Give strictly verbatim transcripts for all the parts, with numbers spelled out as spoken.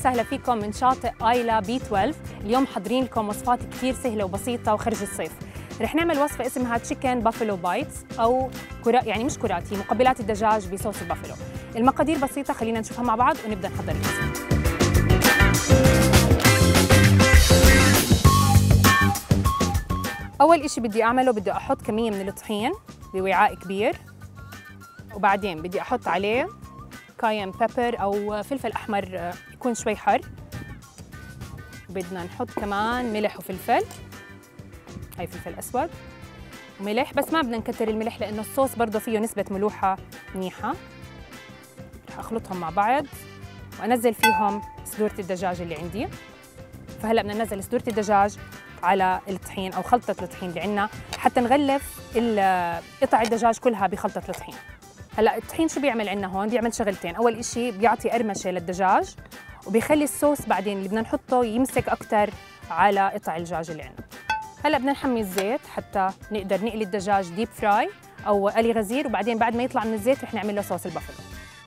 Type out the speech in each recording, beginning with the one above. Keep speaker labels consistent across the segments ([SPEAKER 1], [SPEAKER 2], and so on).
[SPEAKER 1] وسهلا فيكم من شاطئ آيلا بي اثنا عشر. اليوم حاضرين لكم وصفات كتير سهلة وبسيطة وخرج الصيف. رح نعمل وصفة اسمها تشيكن بافلو بايتس أو كرا يعني مش كرات، هي مقبلات الدجاج بصوص البافلو. المقادير بسيطة، خلينا نشوفها مع بعض ونبدأ نحضر الوصفة. أول إشي بدي أعمله، بدي أحط كمية من الطحين بوعاء كبير، وبعدين بدي أحط عليه كاين بيبر أو فلفل أحمر يكون شوي حر. بدنا نحط كمان ملح وفلفل، هاي فلفل أسود وملح، بس ما بدنا نكتر الملح لأنه الصوص برضه فيه نسبة ملوحة منيحة. رح أخلطهم مع بعض وأنزل فيهم صدورة الدجاج اللي عندي. فهلأ بدنا ننزل صدورة الدجاج على الطحين أو خلطة الطحين اللي عندنا حتى نغلف قطع الدجاج كلها بخلطة الطحين. هلا الطحين شو بيعمل عندنا هون؟ بيعمل شغلتين، أول إشي بيعطي قرمشة للدجاج، وبيخلي الصوص بعدين اللي بدنا نحطه يمسك أكتر على قطع الدجاج اللي عندنا. هلا بدنا نحمي الزيت حتى نقدر نقلي الدجاج ديب فراي أو قلي غزير، وبعدين بعد ما يطلع من الزيت رح نعمل له صوص البافلو.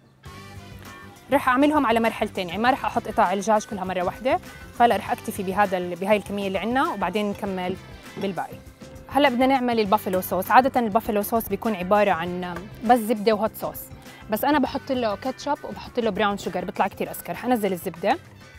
[SPEAKER 1] رح أعملهم على مرحلتين، يعني ما رح أحط قطع الدجاج كلها مرة واحدة، فهلا رح أكتفي بهذا بهاي الكمية اللي عندنا وبعدين نكمل بالباقي. هلا بدنا نعمل البافلو صوص. عادة البافلو صوص بيكون عبارة عن بس زبدة وهوت صوص، بس أنا بحط له كاتشب وبحط له براون شوجر، بيطلع كتير أسكر. رح أنزل الزبدة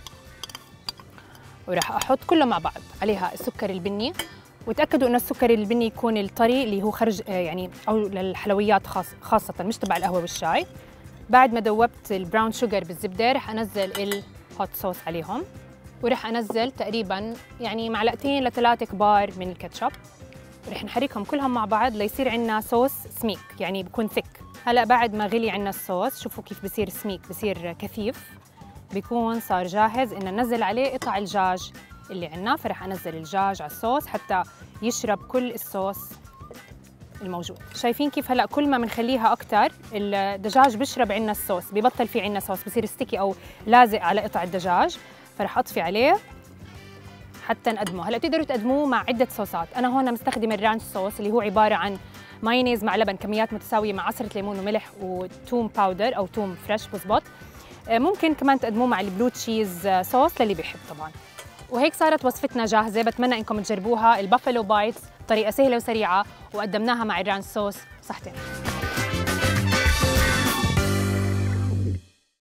[SPEAKER 1] ورح أحط كله مع بعض، عليها السكر البني، وتأكدوا إنه السكر البني يكون الطري اللي هو خرج يعني أو للحلويات خاص خاصة مش تبع القهوة والشاي. بعد ما دوبت البراون شوجر بالزبدة رح أنزل الهوت صوص عليهم، ورح أنزل تقريباً يعني معلقتين لثلاثة كبار من الكاتشب. رح نحركهم كلهم مع بعض ليصير عندنا صوص سميك، يعني بكون ثيك. هلا بعد ما غلي عندنا الصوص، شوفوا كيف بصير سميك، بصير كثيف، بيكون صار جاهز إن ننزل عليه قطع الدجاج اللي عندنا. فرح أنزل الدجاج على الصوص حتى يشرب كل الصوص الموجود. شايفين كيف هلا كل ما بنخليها أكتر الدجاج بيشرب عندنا الصوص، ببطل في عندنا صوص، بصير ستيكي أو لازق على قطع الدجاج. فرح أطفي عليه حتى نقدمه. هلا بتقدروا تقدموه مع عده صوصات، انا هون مستخدمه الرانش صوص اللي هو عباره عن مايونيز مع لبن كميات متساويه مع عصره ليمون وملح وتوم باودر او توم فريش بزبط. ممكن كمان تقدموه مع البلو تشيز صوص للي بيحب طبعا. وهيك صارت وصفتنا جاهزه، بتمنى انكم تجربوها. البافلو بايتس طريقه سهله وسريعه، وقدمناها مع الرانش صوص. صحتين.